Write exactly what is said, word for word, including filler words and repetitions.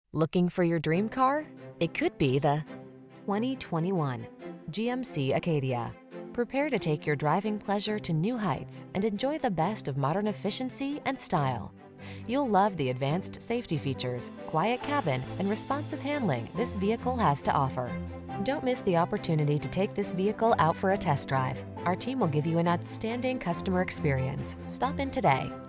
Looking for your dream car? It could be the twenty twenty-one G M C Acadia. Prepare to take your driving pleasure to new heights and enjoy the best of modern efficiency and style. You'll love the advanced safety features, quiet cabin, and responsive handling this vehicle has to offer. Don't miss the opportunity to take this vehicle out for a test drive. Our team will give you an outstanding customer experience. Stop in today.